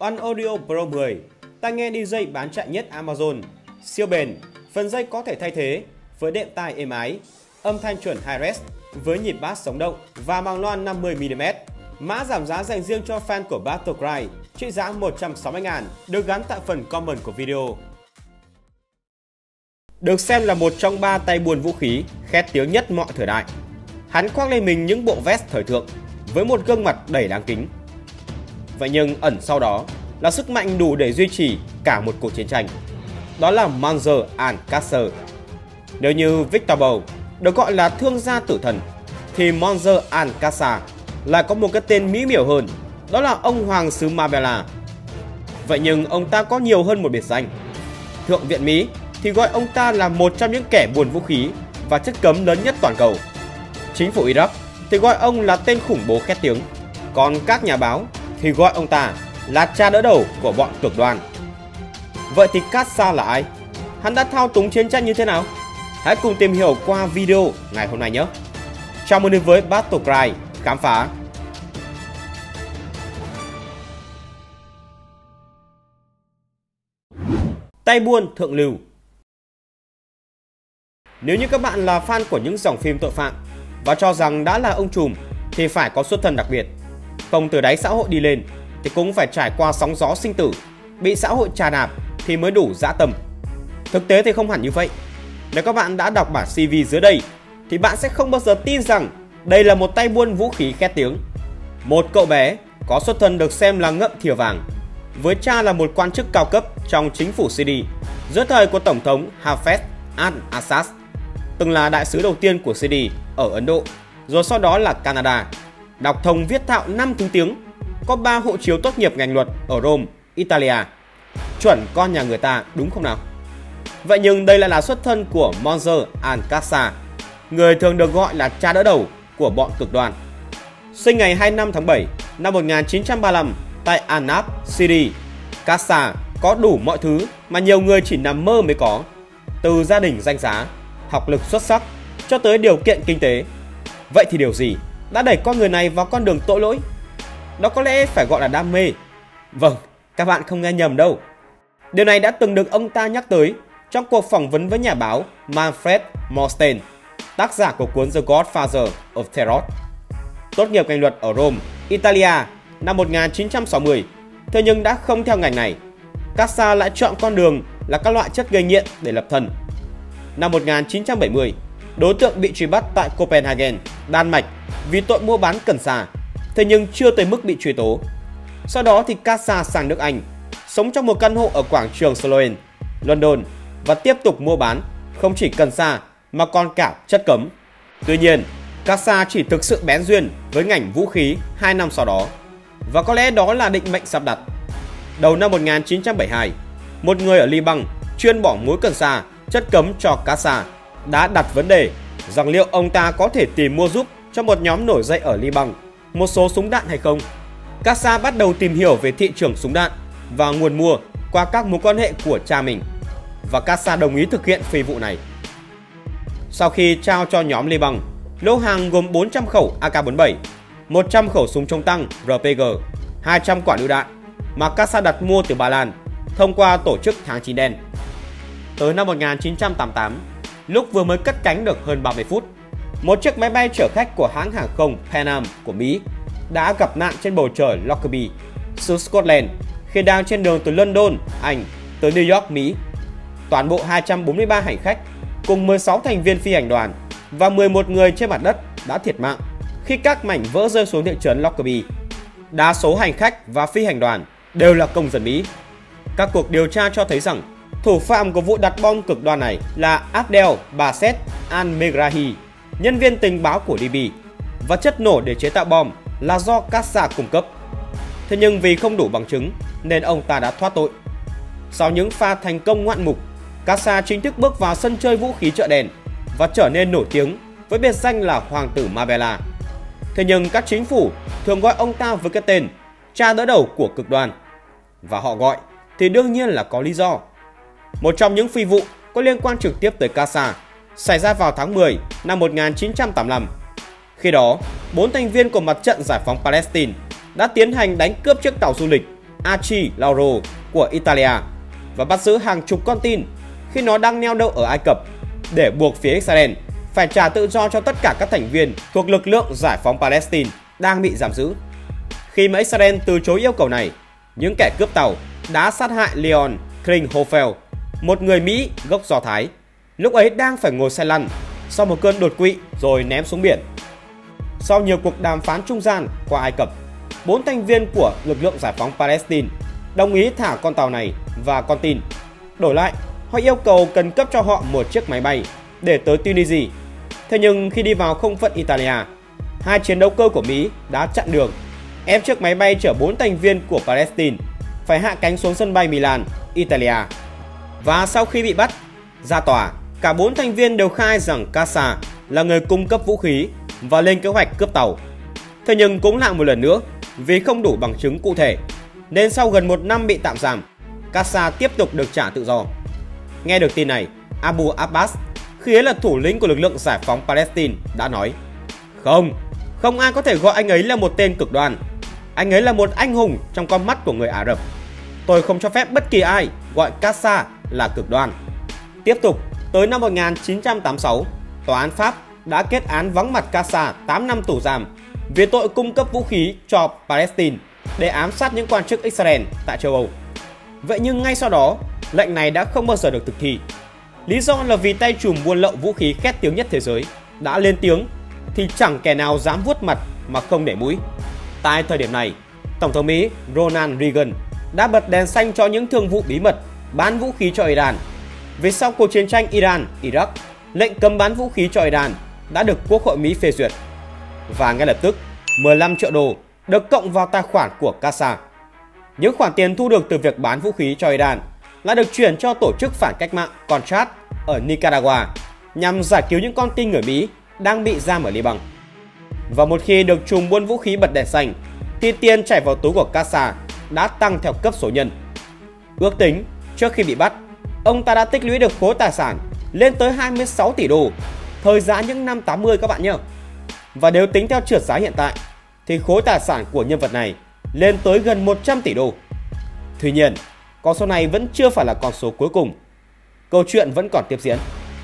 One Audio Pro 10, tai nghe DJ bán chạy nhất Amazon, siêu bền, phần dây có thể thay thế với đệm tai êm ái, âm thanh chuẩn Hi-Res với nhịp bass sống động và màng loa 50mm. Mã giảm giá dành riêng cho fan của Battlecry trị giá 160.000 được gắn tại phần comment của video. Được xem là một trong 3 tay buôn vũ khí khét tiếng nhất mọi thời đại, hắn khoác lên mình những bộ vest thời thượng với một gương mặt đầy đáng kính. Vậy nhưng ẩn sau đó là sức mạnh đủ để duy trì cả một cuộc chiến tranh. Đó là Monzer Al-Qasr. Nếu như Victor Bow được gọi là thương gia tử thần, thì Monzer Al-Qasr lại có một cái tên mỹ miều hơn, đó là ông hoàng xứ Marbella. Vậy nhưng ông ta có nhiều hơn một biệt danh. Thượng viện Mỹ thì gọi ông ta là một trong những kẻ buôn vũ khí và chất cấm lớn nhất toàn cầu. Chính phủ Iraq thì gọi ông là tên khủng bố khét tiếng. Còn các nhà báo thì gọi ông ta là cha đỡ đầu của bọn cực đoan. Vậy thì Qasr là ai? Hắn đã thao túng chiến tranh như thế nào? Hãy cùng tìm hiểu qua video ngày hôm nay nhé. Chào mừng đến với Battlecry khám phá. Tay buôn thượng lưu. Nếu như các bạn là fan của những dòng phim tội phạm và cho rằng đã là ông trùm thì phải có xuất thân đặc biệt. Không từ đáy xã hội đi lên thì cũng phải trải qua sóng gió sinh tử, bị xã hội trà đạp thì mới đủ dã tâm. Thực tế thì không hẳn như vậy. Nếu các bạn đã đọc bản CV dưới đây thì bạn sẽ không bao giờ tin rằng đây là một tay buôn vũ khí khét tiếng. Một cậu bé có xuất thân được xem là ngậm thìa vàng, với cha là một quan chức cao cấp trong chính phủ Syria dưới thời của Tổng thống Hafez al-Assad, từng là đại sứ đầu tiên của Syria ở Ấn Độ, rồi sau đó là Canada. Đọc thông viết thạo 5 thứ tiếng, có 3 hộ chiếu tốt nghiệp ngành luật ở Rome, Italia. Chuẩn con nhà người ta đúng không nào? Vậy nhưng đây lại là xuất thân của Monzer Al-Qasr, người thường được gọi là cha đỡ đầu của bọn cực đoan. Sinh ngày 25 tháng 7 năm 1935 tại Al-Nab, Syria, Qasr có đủ mọi thứ mà nhiều người chỉ nằm mơ mới có, từ gia đình danh giá, học lực xuất sắc cho tới điều kiện kinh tế. Vậy thì điều gì đã đẩy con người này vào con đường tội lỗi? Đó có lẽ phải gọi là đam mê. Vâng, các bạn không nghe nhầm đâu. Điều này đã từng được ông ta nhắc tới trong cuộc phỏng vấn với nhà báo Manfred Morstein, tác giả của cuốn The Godfather of Terror. Tốt nghiệp ngành luật ở Rome, Italia năm 1960, thế nhưng đã không theo ngành này. Qasr lại chọn con đường là các loại chất gây nghiện để lập thân. Năm 1970, đối tượng bị truy bắt tại Copenhagen, Đan Mạch vì tội mua bán cần sa, thế nhưng chưa tới mức bị truy tố. Sau đó thì Qasr sang nước Anh, sống trong một căn hộ ở quảng trường Sloane, London và tiếp tục mua bán không chỉ cần sa mà còn cả chất cấm. Tuy nhiên, Qasr chỉ thực sự bén duyên với ngành vũ khí 2 năm sau đó, và có lẽ đó là định mệnh sắp đặt. Đầu năm 1972, một người ở Liban chuyên bỏ muối cần sa, chất cấm cho Qasr, đã đặt vấn đề rằng liệu ông ta có thể tìm mua giúp cho một nhóm nổi dậy ở Liban một số súng đạn hay không. Qasr bắt đầu tìm hiểu về thị trường súng đạn và nguồn mua qua các mối quan hệ của cha mình, và Qasr đồng ý thực hiện phi vụ này. Sau khi trao cho nhóm Liban lô hàng gồm 400 khẩu AK-47, 100 khẩu súng chống tăng RPG, 200 quả lựu đạn mà Qasr đặt mua từ Ba Lan thông qua tổ chức Tháng 9 đen. Tới năm 1988, lúc vừa mới cất cánh được hơn 30 phút, một chiếc máy bay chở khách của hãng hàng không Pan Am của Mỹ đã gặp nạn trên bầu trời Lockerbie, xứ Scotland, khi đang trên đường từ London, Anh tới New York, Mỹ. Toàn bộ 243 hành khách cùng 16 thành viên phi hành đoàn và 11 người trên mặt đất đã thiệt mạng khi các mảnh vỡ rơi xuống thị trấn Lockerbie. Đa số hành khách và phi hành đoàn đều là công dân Mỹ. Các cuộc điều tra cho thấy rằng thủ phạm của vụ đặt bom cực đoan này là Abdel Basset al-Megrahi, nhân viên tình báo của Libya, và chất nổ để chế tạo bom là do Qasr cung cấp. Thế nhưng vì không đủ bằng chứng nên ông ta đã thoát tội. Sau những pha thành công ngoạn mục, Qasr chính thức bước vào sân chơi vũ khí chợ đen và trở nên nổi tiếng với biệt danh là Hoàng tử Marbella. Thế nhưng các chính phủ thường gọi ông ta với cái tên cha đỡ đầu của cực đoan, và họ gọi thì đương nhiên là có lý do. Một trong những phi vụ có liên quan trực tiếp tới Qasr xảy ra vào tháng 10 năm 1985. Khi đó, 4 thành viên của Mặt trận Giải phóng Palestine đã tiến hành đánh cướp chiếc tàu du lịch Achi Lauro của Italia và bắt giữ hàng chục con tin khi nó đang neo đậu ở Ai Cập để buộc phía Israel phải trả tự do cho tất cả các thành viên thuộc lực lượng giải phóng Palestine đang bị giam giữ. Khi mà Israel từ chối yêu cầu này, những kẻ cướp tàu đã sát hại Leon Klinghofeld, một người Mỹ gốc Do Thái, lúc ấy đang phải ngồi xe lăn sau một cơn đột quỵ rồi ném xuống biển. Sau nhiều cuộc đàm phán trung gian qua Ai Cập, 4 thành viên của lực lượng giải phóng Palestine đồng ý thả con tàu này và con tin. Đổi lại, họ yêu cầu cần cấp cho họ một chiếc máy bay để tới Tunisia. Thế nhưng khi đi vào không phận Italia, 2 chiến đấu cơ của Mỹ đã chặn đường, ép chiếc máy bay chở 4 thành viên của Palestine phải hạ cánh xuống sân bay Milan, Italia. Và sau khi bị bắt, ra tòa, cả 4 thành viên đều khai rằng Qassar là người cung cấp vũ khí và lên kế hoạch cướp tàu. Thế nhưng cũng lại một lần nữa, vì không đủ bằng chứng cụ thể, nên sau gần 1 năm bị tạm giam, Qassar tiếp tục được trả tự do. Nghe được tin này, Abu Abbas, khi ấy là thủ lĩnh của lực lượng giải phóng Palestine, đã nói: Không ai có thể gọi anh ấy là một tên cực đoan. Anh ấy là một anh hùng trong con mắt của người Ả Rập. Tôi không cho phép bất kỳ ai gọi Qassar là cực đoan. Tiếp tục, tới năm 1986, tòa án Pháp đã kết án vắng mặt Qassar 8 năm tù giam vì tội cung cấp vũ khí cho Palestine để ám sát những quan chức Israel tại châu Âu. Vậy nhưng ngay sau đó, lệnh này đã không bao giờ được thực thi. Lý do là vì tay trùm buôn lậu vũ khí khét tiếng nhất thế giới đã lên tiếng thì chẳng kẻ nào dám vuốt mặt mà không để mũi. Tại thời điểm này, Tổng thống Mỹ Ronald Reagan đã bật đèn xanh cho những thương vụ bí mật bán vũ khí cho Iran. Vì sau cuộc chiến tranh Iran-Iraq, lệnh cấm bán vũ khí cho Iran đã được Quốc hội Mỹ phê duyệt. Và ngay lập tức, 15 triệu đô được cộng vào tài khoản của Qassar. Những khoản tiền thu được từ việc bán vũ khí cho Iran đã được chuyển cho tổ chức phản cách mạng Contras ở Nicaragua nhằm giải cứu những con tin người Mỹ đang bị giam ở Liban. Và một khi được trùm buôn vũ khí bật đèn xanh, thì tiền chảy vào túi của Qassar đã tăng theo cấp số nhân. Ước tính, trước khi bị bắt, ông ta đã tích lũy được khối tài sản lên tới 26 tỷ đô, thời giá những năm 80 các bạn nhé. Và nếu tính theo trượt giá hiện tại, thì khối tài sản của nhân vật này lên tới gần 100 tỷ đô. Tuy nhiên, con số này vẫn chưa phải là con số cuối cùng. Câu chuyện vẫn còn tiếp diễn.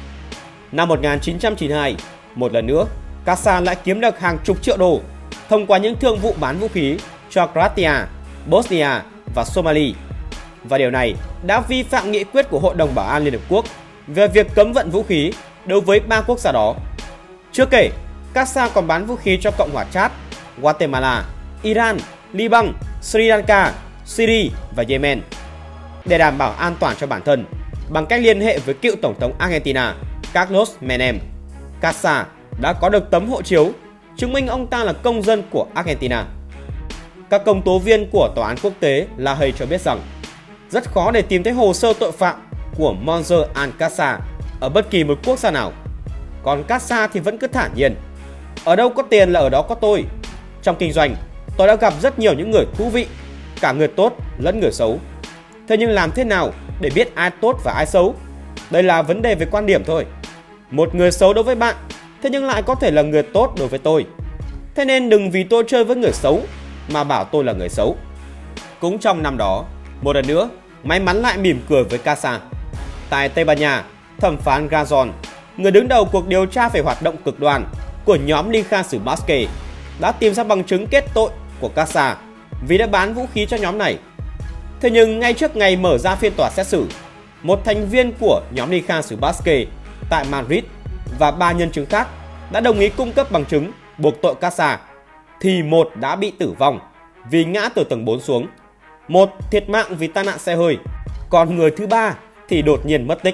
Năm 1992, một lần nữa, Qassar lại kiếm được hàng chục triệu đô thông qua những thương vụ bán vũ khí cho Croatia, Bosnia và Somalia. Và điều này đã vi phạm nghị quyết của Hội đồng Bảo an Liên Hợp Quốc về việc cấm vận vũ khí đối với 3 quốc gia đó. Chưa kể, Qassar còn bán vũ khí cho Cộng hòa Chad, Guatemala, Iran, Liban, Sri Lanka, Syria và Yemen. Để đảm bảo an toàn cho bản thân, bằng cách liên hệ với cựu Tổng thống Argentina Carlos Menem, Qassar đã có được tấm hộ chiếu chứng minh ông ta là công dân của Argentina. Các công tố viên của Tòa án Quốc tế La Haye cho biết rằng rất khó để tìm thấy hồ sơ tội phạm của Monzer al-Qassar ở bất kỳ một quốc gia nào. Còn Qassar thì vẫn cứ thản nhiên: ở đâu có tiền là ở đó có tôi. Trong kinh doanh, tôi đã gặp rất nhiều những người thú vị, cả người tốt lẫn người xấu. Thế nhưng làm thế nào để biết ai tốt và ai xấu? Đây là vấn đề về quan điểm thôi. Một người xấu đối với bạn, thế nhưng lại có thể là người tốt đối với tôi. Thế nên đừng vì tôi chơi với người xấu mà bảo tôi là người xấu. Cũng trong năm đó, một lần nữa, may mắn lại mỉm cười với Qassar. Tại Tây Ban Nha, thẩm phán Gazon, người đứng đầu cuộc điều tra về hoạt động cực đoan của nhóm ly khai xứ Basque, đã tìm ra bằng chứng kết tội của Qassar vì đã bán vũ khí cho nhóm này. Thế nhưng ngay trước ngày mở ra phiên tòa xét xử, một thành viên của nhóm ly khai xứ Basque tại Madrid và 3 nhân chứng khác đã đồng ý cung cấp bằng chứng buộc tội Qassar, thì một đã bị tử vong vì ngã từ tầng 4 xuống, một thiệt mạng vì tai nạn xe hơi, còn người thứ ba thì đột nhiên mất tích.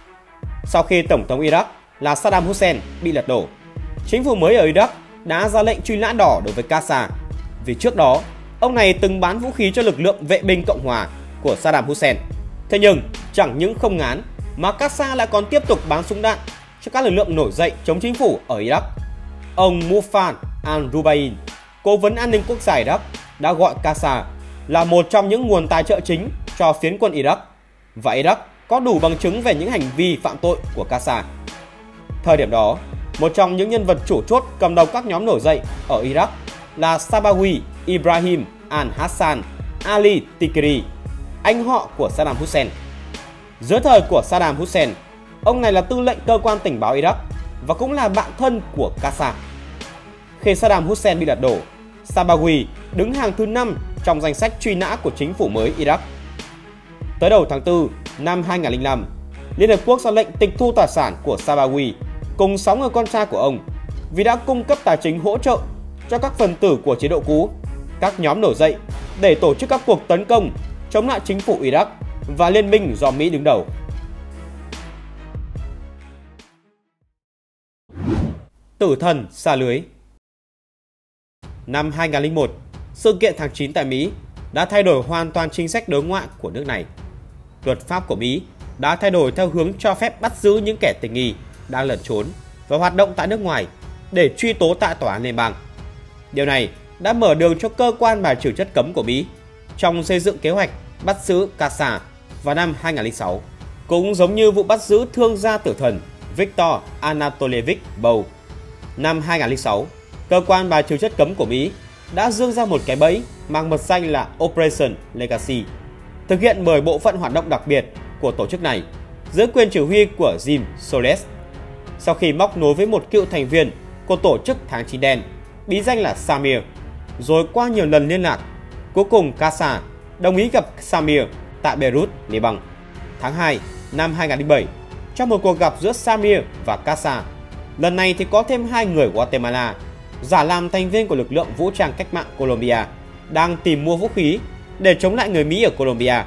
Sau khi Tổng thống Iraq là Saddam Hussein bị lật đổ, chính phủ mới ở Iraq đã ra lệnh truy nã đỏ đối với Qassar vì trước đó ông này từng bán vũ khí cho lực lượng vệ binh Cộng hòa của Saddam Hussein. Thế nhưng chẳng những không ngán mà Qassar lại còn tiếp tục bán súng đạn cho các lực lượng nổi dậy chống chính phủ ở Iraq. Ông Mufan al-Rubain, cố vấn an ninh quốc gia Iraq, đã gọi Qassar là một trong những nguồn tài trợ chính cho phiến quân Iraq, và Iraq có đủ bằng chứng về những hành vi phạm tội của Qassar. Thời điểm đó, một trong những nhân vật chủ chốt cầm đầu các nhóm nổi dậy ở Iraq là Sabawi Ibrahim al-Hassan, Ali Tikri, anh họ của Saddam Hussein. Dưới thời của Saddam Hussein, ông này là tư lệnh cơ quan tình báo Iraq và cũng là bạn thân của Qassar. Khi Saddam Hussein bị lật đổ, Sabawi đứng hàng thứ 5 trong danh sách truy nã của chính phủ mới Iraq. Tới đầu tháng 4 năm 2005, Liên Hợp Quốc ra lệnh tịch thu tài sản của Sabawi cùng 6 người con trai của ông vì đã cung cấp tài chính hỗ trợ cho các phần tử của chế độ cũ, các nhóm nổi dậy để tổ chức các cuộc tấn công chống lại chính phủ Iraq và liên minh do Mỹ đứng đầu. Tử thần xa lưới. Năm 2001, sự kiện tháng 9 tại Mỹ đã thay đổi hoàn toàn chính sách đối ngoại của nước này. Luật pháp của Mỹ đã thay đổi theo hướng cho phép bắt giữ những kẻ tình nghi đang lẩn trốn và hoạt động tại nước ngoài để truy tố tại tòa án liên bang. Điều này đã mở đường cho cơ quan bài trừ chất cấm của Mỹ trong xây dựng kế hoạch bắt giữ Qassar vào năm 2006, cũng giống như vụ bắt giữ thương gia tử thần Viktor Anatolievich Bout. Năm 2006, cơ quan bài trừ chất cấm của Mỹ đã dương ra một cái bẫy mang mật danh là Operation Legacy, thực hiện bởi bộ phận hoạt động đặc biệt của tổ chức này dưới quyền chỉ huy của Jim Soles. Sau khi móc nối với một cựu thành viên của tổ chức Tháng 9 đen, bí danh là Samir, rồi qua nhiều lần liên lạc, cuối cùng Qassar đồng ý gặp Samir tại Beirut, Liban. Tháng 2 năm 2007, trong một cuộc gặp giữa Samir và Qassar, lần này thì có thêm 2 người Guatemala giả làm thành viên của lực lượng vũ trang cách mạng Colombia đang tìm mua vũ khí để chống lại người Mỹ ở Colombia.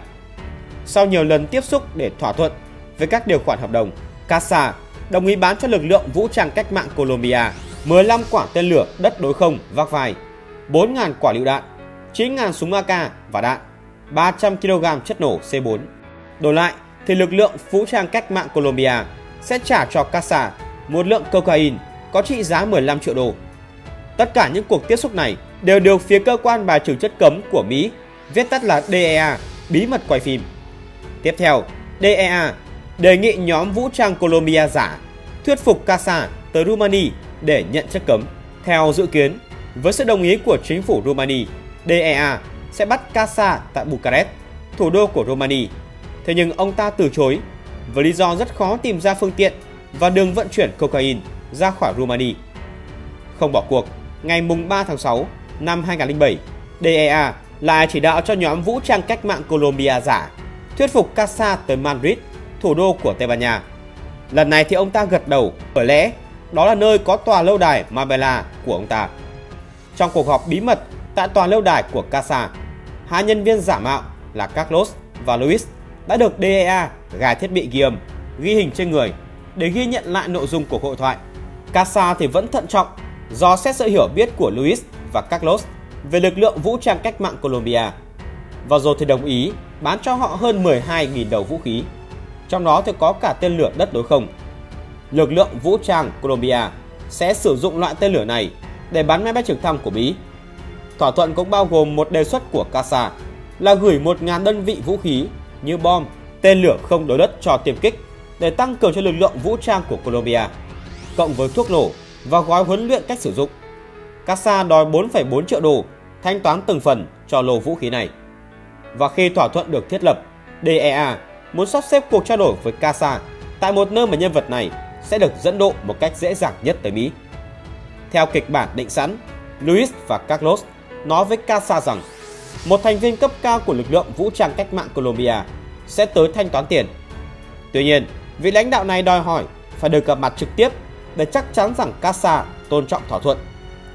Sau nhiều lần tiếp xúc để thỏa thuận với các điều khoản hợp đồng, Qassar đồng ý bán cho lực lượng vũ trang cách mạng Colombia 15 quả tên lửa đất đối không vác vai, 4.000 quả lựu đạn, 9.000 súng AK và đạn, 300 kg chất nổ C4. Đổi lại thì lực lượng vũ trang cách mạng Colombia sẽ trả cho Qassar một lượng cocaine có trị giá 15 triệu đô. Tất cả những cuộc tiếp xúc này đều được phía cơ quan bài trừ chất cấm của Mỹ, viết tắt là DEA, bí mật quay phim. Tiếp theo, DEA đề nghị nhóm vũ trang Colombia giả thuyết phục Qassar tới Rumani để nhận chất cấm. Theo dự kiến, với sự đồng ý của chính phủ Rumani, DEA sẽ bắt Qassar tại Bucharest, thủ đô của Rumani. Thế nhưng ông ta từ chối với lý do rất khó tìm ra phương tiện và đường vận chuyển cocaine ra khỏi Rumani. Không bỏ cuộc, ngày 3 tháng 6 năm 2007, DEA lại chỉ đạo cho nhóm vũ trang cách mạng Colombia giả thuyết phục Qassar tới Madrid, thủ đô của Tây Ban Nha. Lần này thì ông ta gật đầu, bởi lẽ đó là nơi có tòa lâu đài Marbella của ông ta. Trong cuộc họp bí mật tại tòa lâu đài của Qassar, 2 nhân viên giả mạo là Carlos và Luis đã được DEA gài thiết bị ghi âm, ghi hình trên người để ghi nhận lại nội dung của hội thoại. Qassar thì vẫn thận trọng do xét sự hiểu biết của Luis và Carlos về lực lượng vũ trang cách mạng Colombia, và rồi thì đồng ý bán cho họ hơn 12.000 đầu vũ khí, trong đó thì có cả tên lửa đất đối không. Lực lượng vũ trang Colombia sẽ sử dụng loại tên lửa này để bắn máy bay trực thăng của Mỹ. Thỏa thuận cũng bao gồm một đề xuất của Qassar là gửi 1.000 đơn vị vũ khí như bom, tên lửa không đối đất cho tiêm kích để tăng cường cho lực lượng vũ trang của Colombia, cộng với thuốc nổ và gói huấn luyện cách sử dụng. Qassar đòi 4,4 triệu đô thanh toán từng phần cho lô vũ khí này. Và khi thỏa thuận được thiết lập, DEA muốn sắp xếp cuộc trao đổi với Qassar tại một nơi mà nhân vật này sẽ được dẫn độ một cách dễ dàng nhất tới Mỹ. Theo kịch bản định sẵn, Luis và Carlos nói với Qassar rằng một thành viên cấp cao của lực lượng vũ trang cách mạng Colombia sẽ tới thanh toán tiền. Tuy nhiên, vị lãnh đạo này đòi hỏi phải được gặp mặt trực tiếp để chắc chắn rằng Qassar tôn trọng thỏa thuận.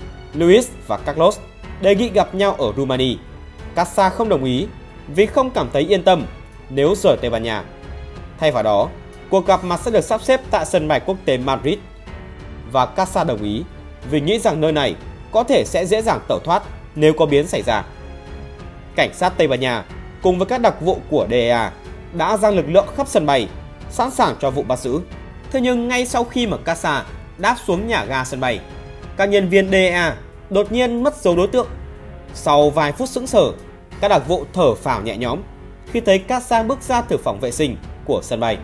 Luis và Carlos đề nghị gặp nhau ở Rumani. Qassar không đồng ý vì không cảm thấy yên tâm nếu rời Tây Ban Nha. Thay vào đó, cuộc gặp mặt sẽ được sắp xếp tại sân bay quốc tế Madrid, và Qassar đồng ý vì nghĩ rằng nơi này có thể sẽ dễ dàng tẩu thoát nếu có biến xảy ra. Cảnh sát Tây Ban Nha cùng với các đặc vụ của DEA đã giăng lực lượng khắp sân bay, sẵn sàng cho vụ bắt giữ. Thế nhưng ngay sau khi mà Qassar đáp xuống nhà ga sân bay, các nhân viên DEA đột nhiên mất dấu đối tượng. Sau vài phút sững sờ, các đặc vụ thở phào nhẹ nhõm khi thấy Qassar bước ra từ phòng vệ sinh của sân bay.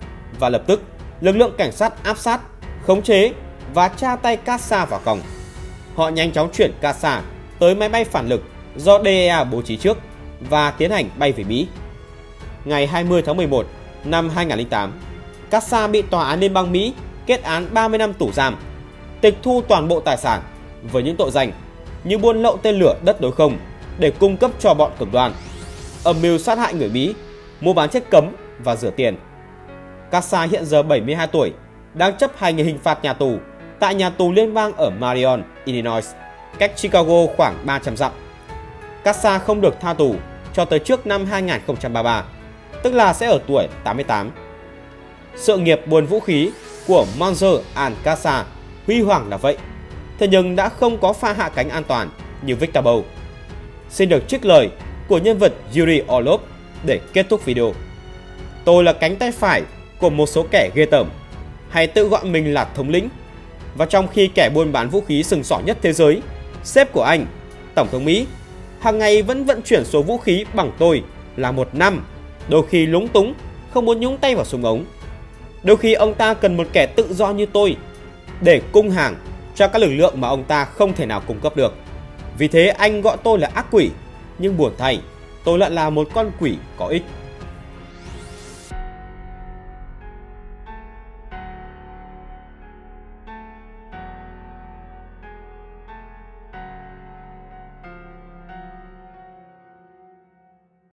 Và lập tức, lực lượng cảnh sát áp sát, khống chế và tra tay Qassar vào còng. Họ nhanh chóng chuyển Qassar tới máy bay phản lực do DEA bố trí trước và tiến hành bay về Mỹ. Ngày 20 tháng 11 năm 2008, Cassa bị Tòa án Liên bang Mỹ kết án 30 năm tù giam, tịch thu toàn bộ tài sản với những tội danh như buôn lậu tên lửa đất đối không để cung cấp cho bọn cực đoan, âm mưu sát hại người Mỹ, mua bán chất cấm và rửa tiền. Cassa hiện giờ 72 tuổi, đang chấp hành hình phạt nhà tù tại nhà tù liên bang ở Marion, Illinois, cách Chicago khoảng 300 dặm. Cassa không được tha tù cho tới trước năm 2033, tức là sẽ ở tuổi 88. Sự nghiệp buôn vũ khí của Monzer Al-Cassa huy hoàng là vậy, thế nhưng đã không có pha hạ cánh an toàn như Victor Bout. Xin được trích lời của nhân vật Yuri Orlov để kết thúc video. Tôi là cánh tay phải của một số kẻ ghê tởm, hay tự gọi mình là thống lĩnh. Và trong khi kẻ buôn bán vũ khí sừng sỏ nhất thế giới, sếp của anh, Tổng thống Mỹ, hàng ngày vẫn vận chuyển số vũ khí bằng tôi là một năm, đôi khi lúng túng, không muốn nhúng tay vào súng ống. Đôi khi ông ta cần một kẻ tự do như tôi để cung hàng cho các lực lượng mà ông ta không thể nào cung cấp được. Vì thế anh gọi tôi là ác quỷ, nhưng buồn thay, tôi lại là một con quỷ có ích.